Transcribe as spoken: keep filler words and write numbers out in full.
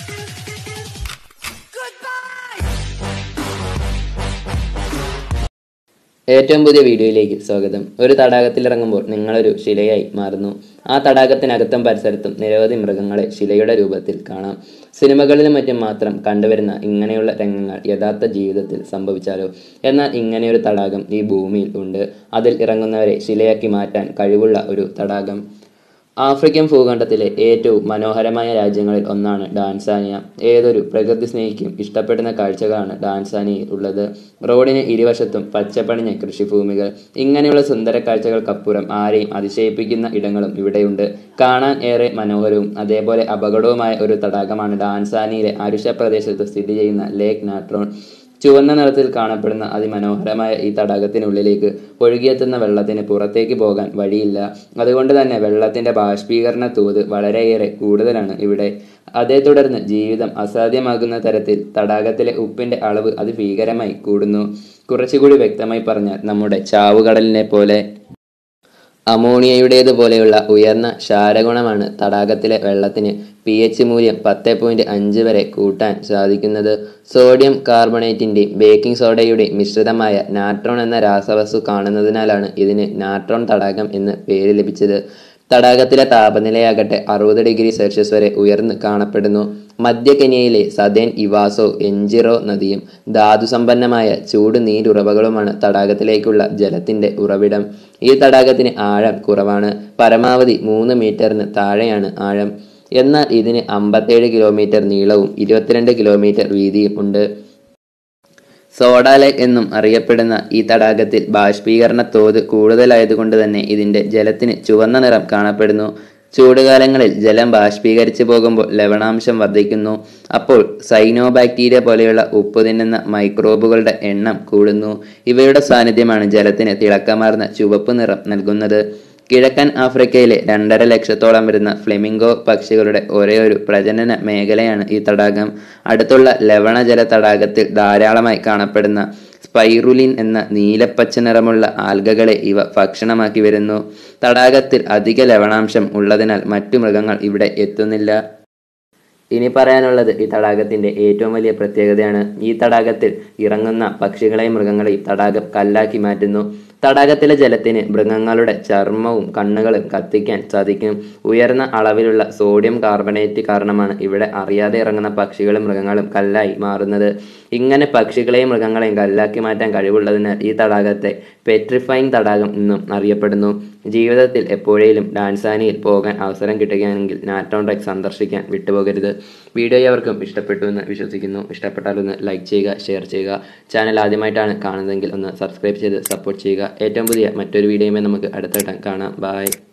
ഏറ്റവും പുതിയ വീഡിയോയിലേക്ക് സ്വാഗതം. ഒരു തടാകത്തിലിറങ്ങുമ്പോൾ നിങ്ങളൊരു ശിലയായി മാറുന്നു. ആ തടാകത്തിനകത്തും പരിസരത്തും നിരവധി മൃഗങ്ങളെ ശിലയുടെ രൂപത്തിൽ കാണാം. സിനിമകളിലും മറ്റും മാത്രം കണ്ടുവരുന്ന ഇങ്ങനെയുള്ള രംഗങ്ങൾ യഥാർത്ഥ ജീവിതത്തിൽ സംഭവിച്ചാലോ? എന്നാൽ ഇങ്ങനെയൊരു തടാകം ഈ ഭൂമിയിൽ ഉണ്ട്. അതിൽ ഇറങ്ങുന്നവരെ ശിലയാക്കി മാറ്റാൻ കഴിവുള്ള ഒരു തടാകം. ആഫ്രിക്കൻ ഭൂഖണ്ഡത്തിലെ ഏറ്റവും മനോഹരമായ രാജ്യങ്ങളിൽ ഒന്നാണ് ടാൻസാനിയ. ഏതൊരു പ്രകൃതി സ്നേഹിക്കും ഇഷ്ടപ്പെടുന്ന കാഴ്ചകളാണ് ടാൻസാനിയയിൽ ഉള്ളത്. റോഡിന് ഇരുവശത്തും പച്ചപ്പണിഞ്ഞ കൃഷിഭൂമികൾ. ഇങ്ങനെയുള്ള സുന്ദര കാഴ്ചകൾക്കപ്പുറം ആരെയും അതിശയിപ്പിക്കുന്ന ഇടങ്ങളും ഇവിടെയുണ്ട്. കാണാൻ ഏറെ മനോഹരവും അതേപോലെ അപകടവുമായ ഒരു തടാകമാണ് ടാൻസാനിയയിലെ അരുഷ പ്രദേശത്ത് സ്ഥിതി ചെയ്യുന്ന ലേക്ക് നാട്രോൺ. ചുവന്ന നിറത്തിൽ കാണപ്പെടുന്ന അതിമനോഹരമായ ഈ തടാകത്തിനുള്ളിലേക്ക് ഒഴുകിയെത്തുന്ന വെള്ളത്തിന് പുറത്തേക്ക് പോകാൻ വഴിയില്ല. അതുകൊണ്ട് തന്നെ വെള്ളത്തിന്റെ ബാഷ്പീകരണ തോത് വളരെയേറെ കൂടുതലാണ് ഇവിടെ. അതേ തുടർന്ന് ജീവിതം അസാധ്യമാകുന്ന തരത്തിൽ തടാകത്തിലെ ഉപ്പിന്റെ അളവ് അതിഭീകരമായി കൂടുന്നു. കുറച്ചുകൂടി വ്യക്തമായി പറഞ്ഞാൽ നമ്മുടെ ചാവുകടലിനെ പോലെ. അമോണിയയുടേതുപോലെയുള്ള ഉയർന്ന ക്ഷാരഗുണമാണ് തടാകത്തിലെ വെള്ളത്തിന്. പി എച്ച് മൂല്യം പത്ത് പോയിന്റ് അഞ്ച് വരെ കൂട്ടാൻ സാധിക്കുന്നത്. സോഡിയം കാർബണേറ്റിൻ്റെയും ബേക്കിംഗ് സോഡയുടെയും മിശ്രിതമായ നാട്രോൺ എന്ന രാസവസ്തു കാണുന്നതിനാലാണ് ഇതിന് നാട്രോൺ തടാകം എന്ന് പേര് ലഭിച്ചത്. തടാകത്തിലെ താപനിലയാകട്ടെ അറുപത് ഡിഗ്രി സെൽഷ്യസ് വരെ ഉയർന്ന് കാണപ്പെടുന്നു. മധ്യ കെനിയയിലെ സദേൺ ഇവാസോ എൻജിറോ നദിയും ധാതുസമ്പന്നമായ ചൂട് നീരുറവകളുമാണ് തടാകത്തിലേക്കുള്ള ജലത്തിന്റെ ഉറവിടം. ഈ തടാകത്തിന് ആഴം കുറവാണ്. പരമാവധി മൂന്ന് മീറ്ററിന് താഴെയാണ് ആഴം. എന്നാൽ ഇതിന് അമ്പത്തേഴ് കിലോമീറ്റർ നീളവും ഇരുപത്തിരണ്ട് കിലോമീറ്റർ വീതിയും ഉണ്ട്. സോഡ ലേക്ക് എന്നും അറിയപ്പെടുന്ന ഈ തടാകത്തിൽ ബാഷ്പീകരണ തോത് കൂടുതലായതുകൊണ്ട് തന്നെ ഇതിന്റെ ജലത്തിന് ചുവന്ന നിറം കാണപ്പെടുന്നു. ചൂടുകാലങ്ങളിൽ ജലം ബാഷ്പീകരിച്ചു പോകുമ്പോൾ ലവണാംശം വർദ്ധിക്കുന്നു. അപ്പോൾ സൈനോബാക്ടീരിയ പോലെയുള്ള ഉപ്പ് തിന്നുന്ന മൈക്രോബുകളുടെ എണ്ണം കൂടുന്നു. ഇവയുടെ സാന്നിധ്യമാണ് ജലത്തിന് തിളക്കമാർന്ന ചുവപ്പ് നിറം നൽകുന്നത്. കിഴക്കൻ ആഫ്രിക്കയിലെ രണ്ടര ലക്ഷത്തോളം വരുന്ന ഫ്ലെമിംഗോ പക്ഷികളുടെ ഒരേ ഒരു പ്രജനന മേഖലയാണ് ഈ തടാകം. അടുത്തുള്ള ലവണജല തടാകത്തിൽ ധാരാളമായി കാണപ്പെടുന്ന സ്പൈറുലിൻ എന്ന നീലപ്പച്ച നിറമുള്ള ആൽഗകളെ ഇവ ഭക്ഷണമാക്കി വരുന്നു. തടാകത്തിൽ അധിക ലവണാംശം ഉള്ളതിനാൽ മറ്റു മൃഗങ്ങൾ ഇവിടെ എത്തുന്നില്ല. ഇനി പറയാനുള്ളത് ഈ തടാകത്തിന്റെ ഏറ്റവും വലിയ പ്രത്യേകതയാണ്. ഈ തടാകത്തിൽ ഇറങ്ങുന്ന പക്ഷികളെയും മൃഗങ്ങളെയും തടാകം കല്ലാക്കി മാറ്റുന്നു. തടാകത്തിലെ ജലത്തിന് മൃഗങ്ങളുടെ ചർമ്മവും കണ്ണുകളും കത്തിക്കാൻ സാധിക്കും. ഉയർന്ന അളവിലുള്ള സോഡിയം കാർബണേറ്റ് കാരണമാണ് ഇവിടെ അറിയാതെ ഇറങ്ങുന്ന പക്ഷികളും മൃഗങ്ങളും കല്ലായി മാറുന്നത്. ഇങ്ങനെ പക്ഷികളെയും മൃഗങ്ങളെയും കല്ലാക്കി മാറ്റാൻ കഴിവുള്ളതിനാൽ ഈ തടാകത്തെ പെട്രിഫൈങ് തടാകം എന്നും അറിയപ്പെടുന്നു. ജീവിതത്തിൽ എപ്പോഴേലും ടാൻസാനിയയിൽ പോകാൻ അവസരം കിട്ടുകയാണെങ്കിൽ നാട്രോൺ ലേക്ക് സന്ദർശിക്കാൻ വിട്ടുപോകരുത്. വീഡിയോ അവർക്കും ഇഷ്ടപ്പെട്ടു എന്ന് വിശ്വസിക്കുന്നു. ഇഷ്ടപ്പെട്ടാൽ ഒന്ന് ലൈക്ക് ചെയ്യുക, ഷെയർ ചെയ്യുക. ചാനൽ ആദ്യമായിട്ടാണ് കാണുന്നതെങ്കിൽ ഒന്ന് സബ്സ്ക്രൈബ് ചെയ്ത് സപ്പോർട്ട് ചെയ്യുക. ഏറ്റവും പുതിയ മറ്റൊരു വീഡിയോയുമായി നമുക്ക് അടുത്ത വട്ടം കാണാം. ബൈ.